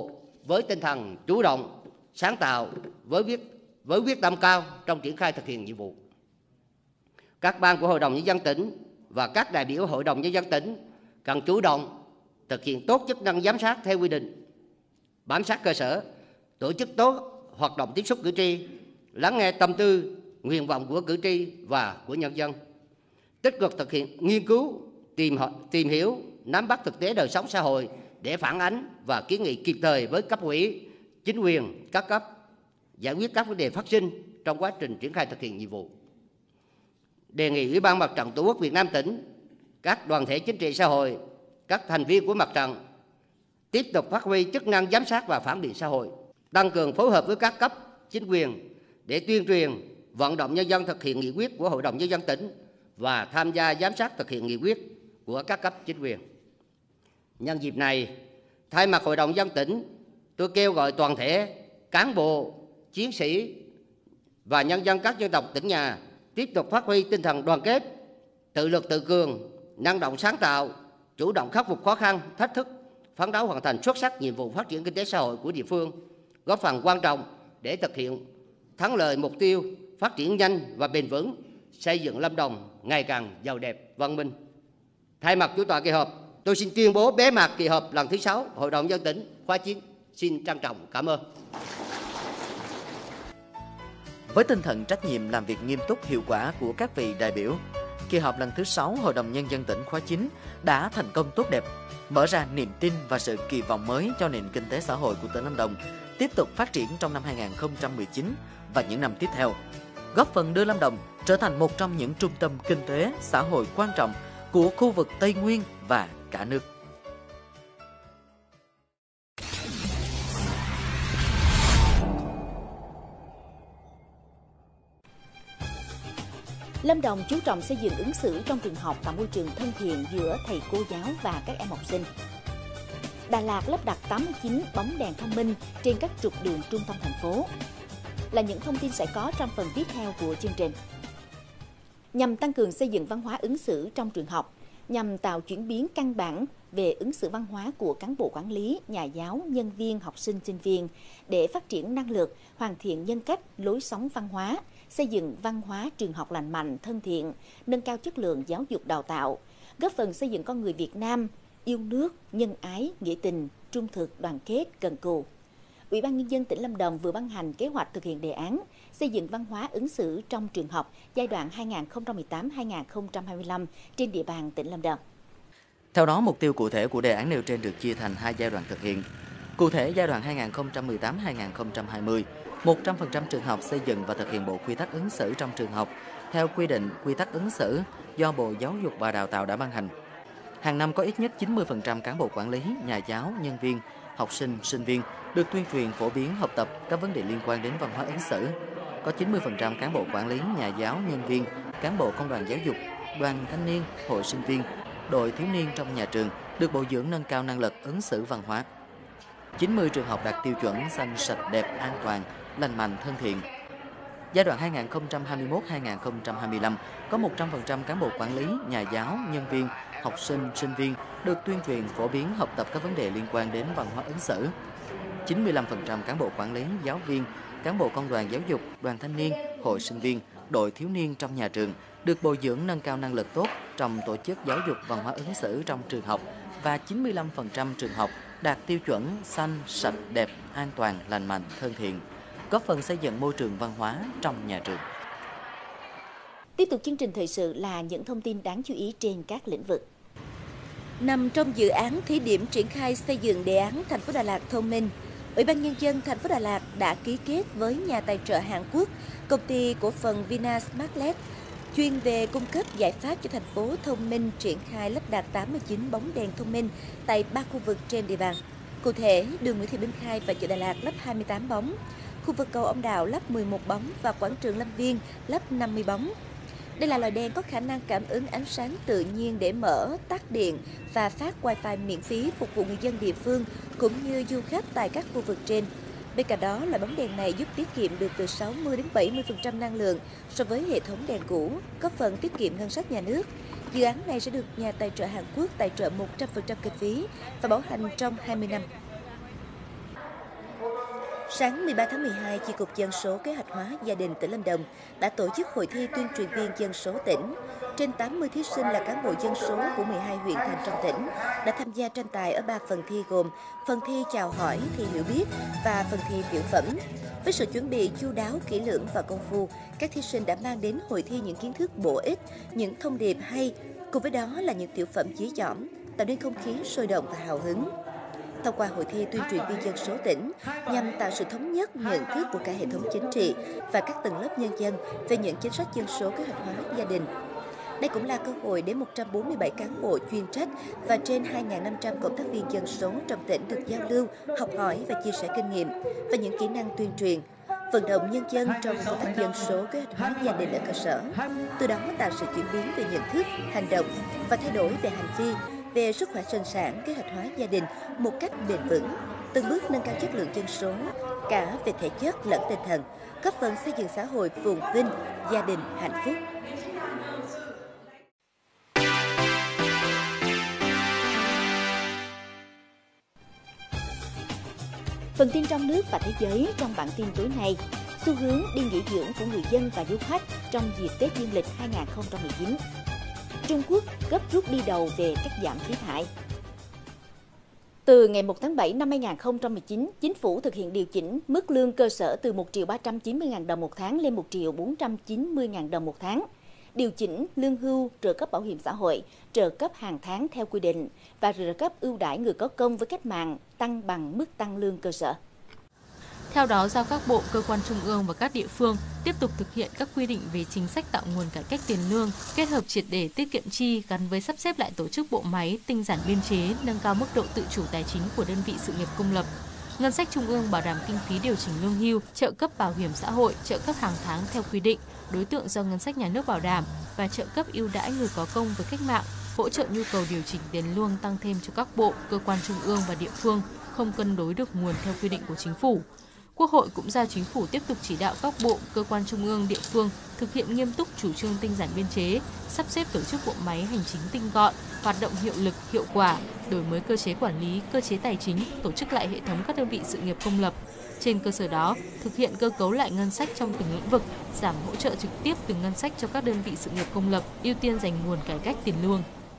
với tinh thần chủ động, sáng tạo, với quyết, với quyết tâm cao trong triển khai thực hiện nhiệm vụ. Các ban của Hội đồng Nhân dân tỉnh và các đại biểu Hội đồng Nhân dân tỉnh cần chủ động thực hiện tốt chức năng giám sát theo quy định, bám sát cơ sở, tổ chức tốt hoạt động tiếp xúc cử tri, lắng nghe tâm tư, nguyện vọng của cử tri và của nhân dân, tích cực thực hiện nghiên cứu, tìm tìm hiểu, nắm bắt thực tế đời sống xã hội để phản ánh và kiến nghị kịp thời với cấp ủy, chính quyền các cấp, giải quyết các vấn đề phát sinh trong quá trình triển khai thực hiện nhiệm vụ. Đề nghị Ủy ban Mặt trận Tổ quốc Việt Nam tỉnh, các đoàn thể chính trị xã hội, các thành viên của mặt trận tiếp tục phát huy chức năng giám sát và phản biện xã hội, tăng cường phối hợp với các cấp chính quyền để tuyên truyền, vận động nhân dân thực hiện nghị quyết của Hội đồng Nhân dân tỉnh và tham gia giám sát thực hiện nghị quyết của các cấp chính quyền. Nhân dịp này, thay mặt Hội đồng Nhân dân tỉnh, tôi kêu gọi toàn thể cán bộ, chiến sĩ và nhân dân các dân tộc tỉnh nhà tiếp tục phát huy tinh thần đoàn kết, tự lực tự cường, năng động sáng tạo, chủ động khắc phục khó khăn, thách thức, phấn đấu hoàn thành xuất sắc nhiệm vụ phát triển kinh tế xã hội của địa phương, góp phần quan trọng để thực hiện thắng lợi mục tiêu phát triển nhanh và bền vững, xây dựng Lâm Đồng ngày càng giàu đẹp, văn minh. Thay mặt chủ tọa kỳ họp, tôi xin tuyên bố bế mạc kỳ họp lần thứ sáu Hội đồng Nhân dân tỉnh khóa chín. Xin trân trọng cảm ơn. Với tinh thần trách nhiệm làm việc nghiêm túc hiệu quả của các vị đại biểu, kỳ họp lần thứ sáu Hội đồng Nhân dân tỉnh khóa chín đã thành công tốt đẹp, mở ra niềm tin và sự kỳ vọng mới cho nền kinh tế xã hội của tỉnh Lâm Đồng tiếp tục phát triển trong năm hai nghìn không trăm mười chín và những năm tiếp theo, góp phần đưa Lâm Đồng trở thành một trong những trung tâm kinh tế xã hội quan trọng của khu vực Tây Nguyên và cả nước. Lâm Đồng chú trọng xây dựng ứng xử trong trường học tạo môi trường thân thiện giữa thầy cô giáo và các em học sinh. Đà Lạt lắp đặt tám mươi chín bóng đèn thông minh trên các trục đường trung tâm thành phố. Là những thông tin sẽ có trong phần tiếp theo của chương trình. Nhằm tăng cường xây dựng văn hóa ứng xử trong trường học, nhằm tạo chuyển biến căn bản về ứng xử văn hóa của cán bộ quản lý, nhà giáo, nhân viên, học sinh, sinh viên để phát triển năng lực, hoàn thiện nhân cách, lối sống văn hóa, xây dựng văn hóa trường học lành mạnh, thân thiện, nâng cao chất lượng giáo dục đào tạo, góp phần xây dựng con người Việt Nam yêu nước, nhân ái, nghĩa tình, trung thực, đoàn kết, cần cù. Ủy ban Nhân dân tỉnh Lâm Đồng vừa ban hành kế hoạch thực hiện đề án xây dựng văn hóa ứng xử trong trường học giai đoạn hai nghìn không trăm mười tám đến hai nghìn không trăm hai mươi lăm trên địa bàn tỉnh Lâm Đồng. Theo đó, mục tiêu cụ thể của đề án nêu trên được chia thành hai giai đoạn thực hiện. Cụ thể, giai đoạn hai nghìn không trăm mười tám đến hai nghìn không trăm hai mươi, một trăm phần trăm trường học xây dựng và thực hiện bộ quy tắc ứng xử trong trường học theo quy định quy tắc ứng xử do Bộ Giáo dục và Đào tạo đã ban hành. Hàng năm có ít nhất chín mươi phần trăm cán bộ quản lý, nhà giáo, nhân viên, học sinh, sinh viên được tuyên truyền phổ biến học tập các vấn đề liên quan đến văn hóa ứng xử. Có chín mươi phần trăm cán bộ quản lý, nhà giáo, nhân viên, cán bộ công đoàn giáo dục, đoàn thanh niên, hội sinh viên, đội thiếu niên trong nhà trường được bồi dưỡng nâng cao năng lực ứng xử văn hóa. chín mươi trường học đạt tiêu chuẩn xanh, sạch, đẹp, an toàn, lành mạnh, thân thiện. Giai đoạn hai nghìn không trăm hai mươi mốt đến hai nghìn không trăm hai mươi lăm có một trăm phần trăm cán bộ quản lý, nhà giáo, nhân viên, học sinh, sinh viên được tuyên truyền phổ biến học tập các vấn đề liên quan đến văn hóa ứng xử. chín mươi lăm phần trăm cán bộ quản lý, giáo viên, cán bộ công đoàn giáo dục, đoàn thanh niên, hội sinh viên, đội thiếu niên trong nhà trường được bồi dưỡng nâng cao năng lực tốt trong tổ chức giáo dục văn hóa ứng xử trong trường học và chín mươi lăm phần trăm trường học đạt tiêu chuẩn xanh, sạch, đẹp, an toàn, lành mạnh, thân thiện, góp phần xây dựng môi trường văn hóa trong nhà trường. Tiếp tục chương trình thời sự là những thông tin đáng chú ý trên các lĩnh vực. Nằm trong dự án thí điểm triển khai xây dựng đề án thành phố Đà Lạt thông minh, Ủy ban Nhân dân thành phố Đà Lạt đã ký kết với nhà tài trợ Hàn Quốc, công ty cổ phần Vinasmartlet, chuyên về cung cấp giải pháp cho thành phố thông minh triển khai lắp đặt tám mươi chín bóng đèn thông minh tại ba khu vực trên địa bàn. Cụ thể, đường Nguyễn Thị Minh Khai và chợ Đà Lạt lắp hai mươi tám bóng, khu vực cầu Ông Đào lắp mười một bóng và quảng trường Lâm Viên lắp năm mươi bóng. Đây là loại đèn có khả năng cảm ứng ánh sáng tự nhiên để mở, tắt điện và phát wifi miễn phí phục vụ người dân địa phương cũng như du khách tại các khu vực trên. Bên cạnh đó, loại bóng đèn này giúp tiết kiệm được từ sáu mươi đến bảy mươi phần trăm năng lượng so với hệ thống đèn cũ, góp phần tiết kiệm ngân sách nhà nước. Dự án này sẽ được nhà tài trợ Hàn Quốc tài trợ một trăm phần trăm kinh phí và bảo hành trong hai mươi năm. Sáng mười ba tháng mười hai, Chi cục Dân số Kế hoạch hóa Gia đình tỉnh Lâm Đồng đã tổ chức hội thi tuyên truyền viên dân số tỉnh. Trên tám mươi thí sinh là cán bộ dân số của mười hai huyện thành trong tỉnh đã tham gia tranh tài ở ba phần thi gồm phần thi chào hỏi, thi hiểu biết và phần thi tiểu phẩm. Với sự chuẩn bị chu đáo, kỹ lưỡng và công phu, các thí sinh đã mang đến hội thi những kiến thức bổ ích, những thông điệp hay, cùng với đó là những tiểu phẩm chí chỏm, tạo nên không khí sôi động và hào hứng. Thông qua hội thi tuyên truyền viên dân số tỉnh nhằm tạo sự thống nhất nhận thức của cả hệ thống chính trị và các tầng lớp nhân dân về những chính sách dân số kế hoạch hóa gia đình. Đây cũng là cơ hội để một trăm bốn mươi bảy cán bộ chuyên trách và trên hai nghìn năm trăm cộng tác viên dân số trong tỉnh được giao lưu, học hỏi và chia sẻ kinh nghiệm và những kỹ năng tuyên truyền, vận động nhân dân trong công tác dân số kế hoạch hóa gia đình ở cơ sở, từ đó tạo sự chuyển biến về nhận thức, hành động và thay đổi về hành vi, về sức khỏe sinh sản, kế hoạch hóa gia đình một cách bền vững, từng bước nâng cao chất lượng dân số cả về thể chất lẫn tinh thần, góp phần xây dựng xã hội phồn vinh, gia đình hạnh phúc. Phần tin trong nước và thế giới trong bản tin tối nay: xu hướng đi nghỉ dưỡng của người dân và du khách trong dịp Tết Dương lịch hai nghìn không trăm mười chín. Trung Quốc gấp rút đi đầu về cắt giảm khí thải. Từ ngày một tháng bảy năm hai nghìn không trăm mười chín, Chính phủ thực hiện điều chỉnh mức lương cơ sở từ một triệu ba trăm chín mươi nghìn đồng một tháng lên một triệu bốn trăm chín mươi nghìn đồng một tháng. Điều chỉnh lương hưu, trợ cấp bảo hiểm xã hội, trợ cấp hàng tháng theo quy định và trợ cấp ưu đãi người có công với cách mạng tăng bằng mức tăng lương cơ sở. Theo đó, giao các bộ, cơ quan trung ương và các địa phương tiếp tục thực hiện các quy định về chính sách tạo nguồn cải cách tiền lương, kết hợp triệt để tiết kiệm chi gắn với sắp xếp lại tổ chức bộ máy, tinh giản biên chế, nâng cao mức độ tự chủ tài chính của đơn vị sự nghiệp công lập. Ngân sách trung ương bảo đảm kinh phí điều chỉnh lương hưu, trợ cấp bảo hiểm xã hội, trợ cấp hàng tháng theo quy định, đối tượng do ngân sách nhà nước bảo đảm và trợ cấp ưu đãi người có công với cách mạng, hỗ trợ nhu cầu điều chỉnh tiền lương tăng thêm cho các bộ, cơ quan trung ương và địa phương không cân đối được nguồn theo quy định của chính phủ. Quốc hội cũng giao chính phủ tiếp tục chỉ đạo các bộ, cơ quan trung ương, địa phương thực hiện nghiêm túc chủ trương tinh giản biên chế, sắp xếp tổ chức bộ máy hành chính tinh gọn, hoạt động hiệu lực, hiệu quả, đổi mới cơ chế quản lý, cơ chế tài chính, tổ chức lại hệ thống các đơn vị sự nghiệp công lập. Trên cơ sở đó, thực hiện cơ cấu lại ngân sách trong từng lĩnh vực, giảm hỗ trợ trực tiếp từ ngân sách cho các đơn vị sự nghiệp công lập, ưu tiên dành nguồn cải cách tiền lương.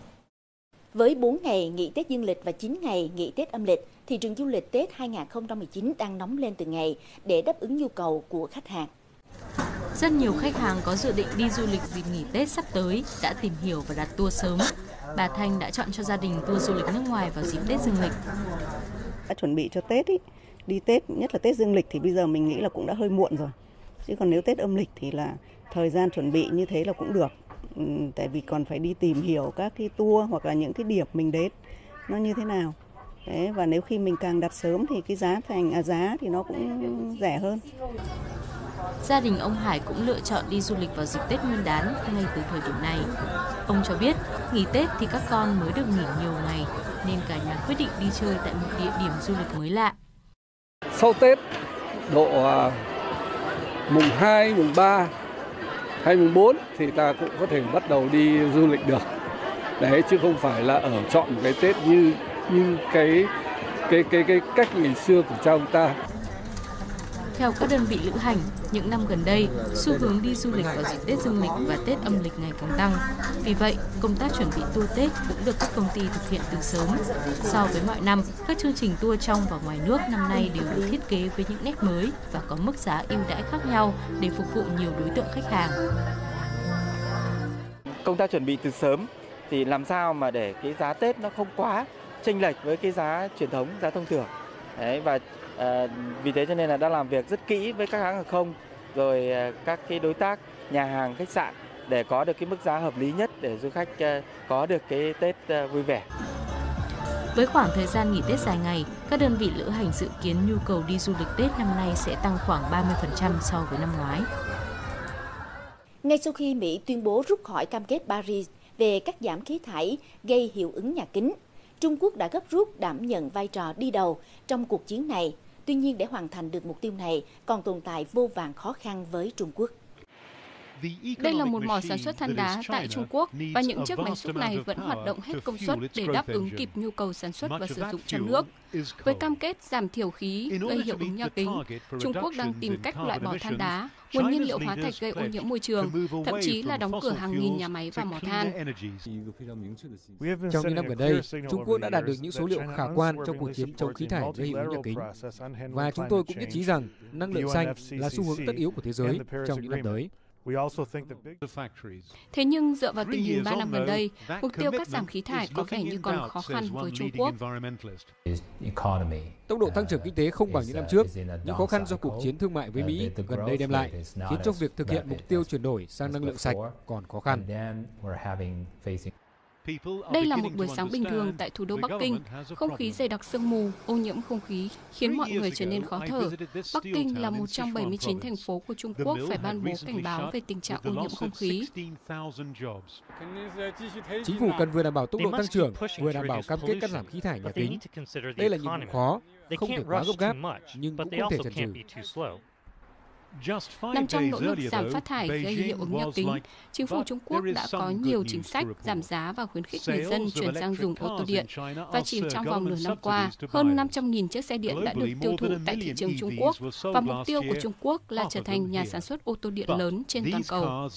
Với bốn ngày nghỉ Tết Dương lịch và chín ngày nghỉ Tết âm lịch, thị trường du lịch Tết hai nghìn không trăm mười chín đang nóng lên từng ngày để đáp ứng nhu cầu của khách hàng. Rất nhiều khách hàng có dự định đi du lịch dịp nghỉ Tết sắp tới đã tìm hiểu và đặt tour sớm. Bà Thanh đã chọn cho gia đình tour du lịch nước ngoài vào dịp Tết Dương lịch. Đã chuẩn bị cho Tết ý, đi Tết, nhất là Tết Dương lịch thì bây giờ mình nghĩ là cũng đã hơi muộn rồi. Chứ còn nếu Tết âm lịch thì là thời gian chuẩn bị như thế là cũng được. Ừ, tại vì còn phải đi tìm hiểu các cái tour hoặc là những cái điểm mình đến nó như thế nào. Đấy, và nếu khi mình càng đặt sớm thì cái giá thành à, giá thì nó cũng rẻ hơn. Gia đình ông Hải cũng lựa chọn đi du lịch vào dịp Tết Nguyên đán ngay từ thời điểm này. Ông cho biết nghỉ Tết thì các con mới được nghỉ nhiều ngày nên cả nhà quyết định đi chơi tại một địa điểm du lịch mới lạ. Sau Tết độ uh, mùng hai, mùng ba hay mùng bốn thì ta cũng có thể bắt đầu đi du lịch được. Đấy, chứ không phải là ở chọn một cái Tết như như cái cái cái cái cách ngày xưa của cha ông ta. Theo các đơn vị lữ hành, những năm gần đây, xu hướng đi du lịch vào dịp Tết Dương lịch và Tết âm lịch ngày càng tăng. Vì vậy, công tác chuẩn bị tour Tết cũng được các công ty thực hiện từ sớm. So với mọi năm, các chương trình tour trong và ngoài nước năm nay đều được thiết kế với những nét mới và có mức giá ưu đãi khác nhau để phục vụ nhiều đối tượng khách hàng. Công tác chuẩn bị từ sớm thì làm sao mà để cái giá Tết nó không quá chênh lệch với cái giá truyền thống, giá thông thường. Đấy, và à, vì thế cho nên là đã làm việc rất kỹ với các hãng hàng không, rồi à, các cái đối tác, nhà hàng, khách sạn để có được cái mức giá hợp lý nhất để du khách à, có được cái Tết à, vui vẻ. Với khoảng thời gian nghỉ Tết dài ngày, các đơn vị lữ hành dự kiến nhu cầu đi du lịch Tết năm nay sẽ tăng khoảng ba mươi phần trăm so với năm ngoái. Ngay sau khi Mỹ tuyên bố rút khỏi cam kết Paris về cắt giảm khí thải gây hiệu ứng nhà kính, Trung Quốc đã gấp rút đảm nhận vai trò đi đầu trong cuộc chiến này. Tuy nhiên, để hoàn thành được mục tiêu này còn tồn tại vô vàn khó khăn với Trung Quốc. Đây là một mỏ sản xuất than đá tại Trung Quốc và những chiếc máy xúc này vẫn hoạt động hết công suất để đáp ứng kịp nhu cầu sản xuất và sử dụng trong nước. Với cam kết giảm thiểu khí gây hiệu ứng nhà kính, Trung Quốc đang tìm cách loại bỏ than đá, nguồn nhiên liệu hóa thạch gây ô nhiễm môi trường, thậm chí là đóng cửa hàng nghìn nhà máy và mỏ than. Trong những năm gần đây, Trung Quốc đã đạt được những số liệu khả quan trong cuộc chiến chống khí thải gây hiệu ứng nhà kính. Và chúng tôi cũng nhất trí rằng năng lượng xanh là xu hướng tất yếu của thế giới trong những năm tới. Thế nhưng dựa vào tình hình ba năm gần đây, mục tiêu cắt giảm khí thải có vẻ như còn khó khăn với Trung Quốc. Tốc độ tăng trưởng kinh tế không bằng những năm trước, những khó khăn do cuộc chiến thương mại với Mỹ gần đây đem lại, khiến cho việc thực hiện mục tiêu chuyển đổi sang năng lượng sạch còn khó khăn. Đây là một buổi sáng bình thường tại thủ đô Bắc Kinh. Không khí dày đặc sương mù, ô nhiễm không khí khiến mọi người trở nên khó thở. Bắc Kinh là một trong bảy mươi chín thành phố của Trung Quốc phải ban bố cảnh báo về tình trạng ô nhiễm không khí. Chính phủ cần vừa đảm bảo tốc độ tăng trưởng, vừa đảm bảo cam kết cắt giảm khí thải nhà kính. Đây là nhiệm vụ khó, không thể quá gấp gáp, nhưng cũng không thể chần chừ. Nằm trong nỗ lực giảm phát thải gây hiệu ứng nhà kính, chính phủ Trung Quốc đã có nhiều chính sách giảm giá và khuyến khích người dân chuyển sang dùng ô tô điện. Và chỉ trong vòng nửa năm qua, hơn năm trăm nghìn chiếc xe điện đã được tiêu thụ tại thị trường Trung Quốc, và mục tiêu của Trung Quốc là trở thành nhà sản xuất ô tô điện lớn trên toàn cầu.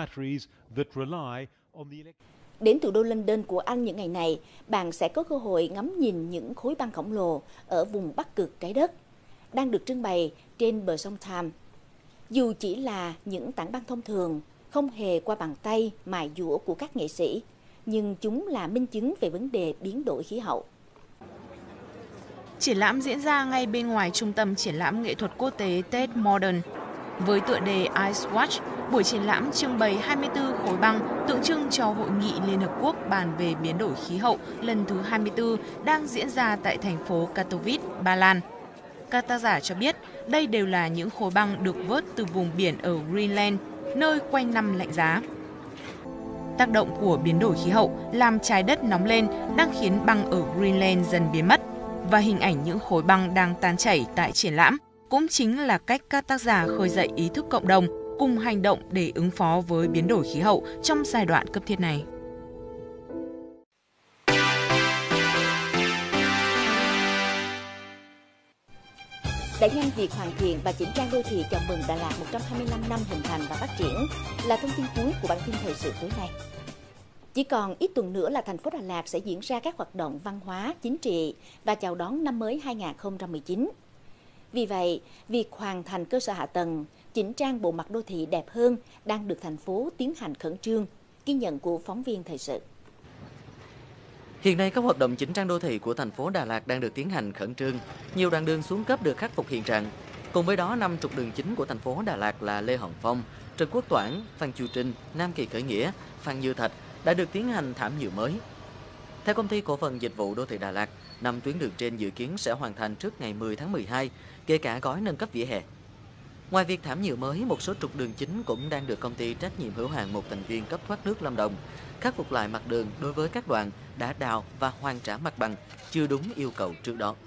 Đến thủ đô London của Anh những ngày này, bạn sẽ có cơ hội ngắm nhìn những khối băng khổng lồ ở vùng Bắc Cực trái đất, đang được trưng bày trên bờ sông Thames. Dù chỉ là những tảng băng thông thường, không hề qua bàn tay mài dũa của các nghệ sĩ, nhưng chúng là minh chứng về vấn đề biến đổi khí hậu. Triển lãm diễn ra ngay bên ngoài Trung tâm Triển lãm Nghệ thuật Quốc tế Tate Modern. Với tựa đề Ice Watch, buổi triển lãm trưng bày hai mươi tư khối băng tượng trưng cho Hội nghị Liên Hợp Quốc bàn về biến đổi khí hậu lần thứ hai mươi tư đang diễn ra tại thành phố Katowice, Ba Lan. Các tác giả cho biết đây đều là những khối băng được vớt từ vùng biển ở Greenland, nơi quanh năm lạnh giá. Tác động của biến đổi khí hậu làm trái đất nóng lên đang khiến băng ở Greenland dần biến mất, và hình ảnh những khối băng đang tan chảy tại triển lãm cũng chính là cách các tác giả khơi dậy ý thức cộng đồng cùng hành động để ứng phó với biến đổi khí hậu trong giai đoạn cấp thiết này. Đẩy nhanh việc hoàn thiện và chỉnh trang đô thị chào mừng Đà Lạt một trăm hai mươi lăm năm hình thành và phát triển là thông tin cuối của bản tin thời sự tối nay. Chỉ còn ít tuần nữa là thành phố Đà Lạt sẽ diễn ra các hoạt động văn hóa, chính trị và chào đón năm mới hai nghìn không trăm mười chín. Vì vậy, việc hoàn thành cơ sở hạ tầng, chỉnh trang bộ mặt đô thị đẹp hơn đang được thành phố tiến hành khẩn trương, ghi nhận của phóng viên thời sự. Hiện nay, các hoạt động chỉnh trang đô thị của thành phố Đà Lạt đang được tiến hành khẩn trương. Nhiều đoạn đường xuống cấp được khắc phục hiện trạng. Cùng với đó, năm trục đường chính của thành phố Đà Lạt là Lê Hồng Phong, Trần Quốc Toản, Phan Chu Trinh, Nam Kỳ Khởi Nghĩa, Phan Như Thạch đã được tiến hành thảm nhựa mới. Theo Công ty Cổ phần Dịch vụ Đô thị Đà Lạt, năm tuyến đường trên dự kiến sẽ hoàn thành trước ngày mười tháng mười hai, kể cả gói nâng cấp vỉa hè. Ngoài việc thảm nhựa mới, một số trục đường chính cũng đang được công ty trách nhiệm hữu hạn một thành viên cấp thoát nước Lâm Đồng khắc phục lại mặt đường đối với các đoạn đã đào và hoàn trả mặt bằng chưa đúng yêu cầu trước đó.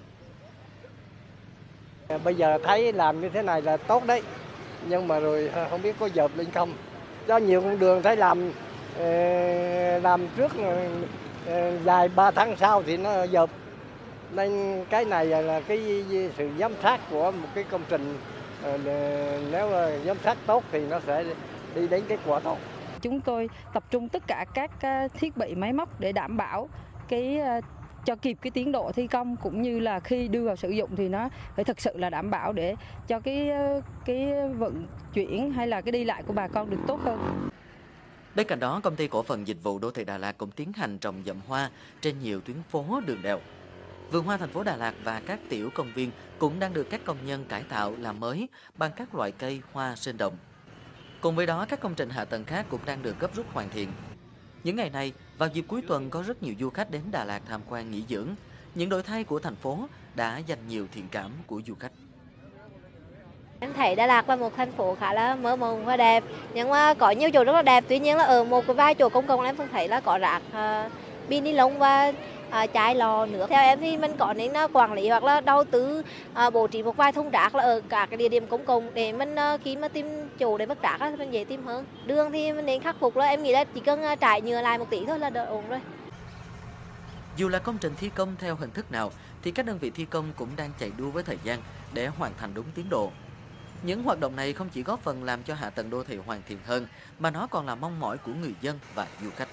Bây giờ thấy làm như thế này là tốt đấy, nhưng mà rồi không biết có dợp lên không. Do nhiều con đường thấy làm làm trước dài ba tháng sau thì nó dợp. Nên cái này là cái sự giám sát của một cái công trình, nếu giám sát tốt thì nó sẽ đi đến kết quả tốt. Chúng tôi tập trung tất cả các thiết bị máy móc để đảm bảo cái cho kịp cái tiến độ thi công, cũng như là khi đưa vào sử dụng thì nó phải thực sự là đảm bảo để cho cái cái vận chuyển hay là cái đi lại của bà con được tốt hơn. Bên cạnh đó, Công ty Cổ phần Dịch vụ Đô thị Đà Lạt cũng tiến hành trồng dặm hoa trên nhiều tuyến phố đường đèo. Vườn hoa thành phố Đà Lạt và các tiểu công viên cũng đang được các công nhân cải tạo làm mới bằng các loại cây hoa sinh động. Cùng với đó, các công trình hạ tầng khác cũng đang được gấp rút hoàn thiện. Những ngày này, vào dịp cuối tuần có rất nhiều du khách đến Đà Lạt tham quan nghỉ dưỡng. Những đổi thay của thành phố đã dành nhiều thiện cảm của du khách. Em thấy Đà Lạt là một thành phố khá là mơ mộng và đẹp, nhưng mà có nhiều chỗ rất là đẹp. Tuy nhiên là ở một cái vài chỗ công cộng em không thấy là có rác uh, bi ni lông và à, chai lò nước. Theo em thì mình có nên quản lý hoặc là đầu tư à, bố trí một vài thùng rác là ở cả cái địa điểm công cộng để mình à, khi mà tìm chỗ để vứt rác á, mình dễ tìm hơn. Đường thì mình nên khắc phục là em nghĩ là chỉ cần trải nhựa lại một tí thôi là đỡ ổn rồi. Dù là công trình thi công theo hình thức nào thì các đơn vị thi công cũng đang chạy đua với thời gian để hoàn thành đúng tiến độ. Những hoạt động này không chỉ góp phần làm cho hạ tầng đô thị hoàn thiện hơn mà nó còn là mong mỏi của người dân và du khách.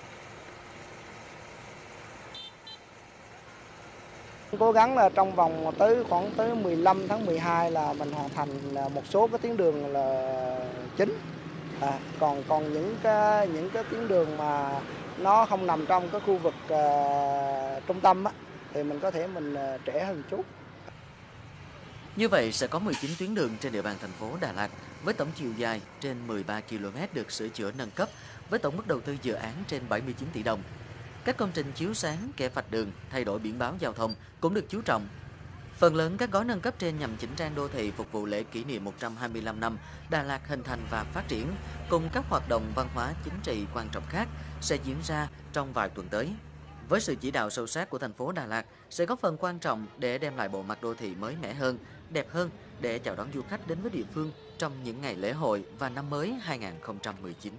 Cố gắng là trong vòng tới khoảng tới mười lăm tháng mười hai là mình hoàn thành một số cái tuyến đường là chính. À, còn còn những cái những cái tuyến đường mà nó không nằm trong cái khu vực uh, trung tâm á, thì mình có thể mình uh, trễ hơn chút. Như vậy sẽ có mười chín tuyến đường trên địa bàn thành phố Đà Lạt với tổng chiều dài trên mười ba ki lô mét được sửa chữa nâng cấp với tổng mức đầu tư dự án trên bảy mươi chín tỷ đồng. Các công trình chiếu sáng, kẻ vạch đường, thay đổi biển báo giao thông cũng được chú trọng. Phần lớn các gói nâng cấp trên nhằm chỉnh trang đô thị phục vụ lễ kỷ niệm một trăm hai mươi lăm năm Đà Lạt hình thành và phát triển, cùng các hoạt động văn hóa chính trị quan trọng khác sẽ diễn ra trong vài tuần tới. Với sự chỉ đạo sâu sát của thành phố Đà Lạt sẽ góp phần quan trọng để đem lại bộ mặt đô thị mới mẻ hơn, đẹp hơn để chào đón du khách đến với địa phương trong những ngày lễ hội và năm mới hai không một chín.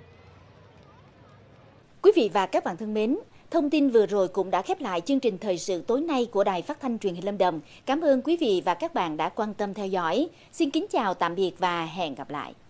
Quý vị và các bạn thân mến, thông tin vừa rồi cũng đã khép lại chương trình thời sự tối nay của Đài Phát thanh Truyền hình Lâm Đồng. Cảm ơn quý vị và các bạn đã quan tâm theo dõi. Xin kính chào tạm biệt và hẹn gặp lại.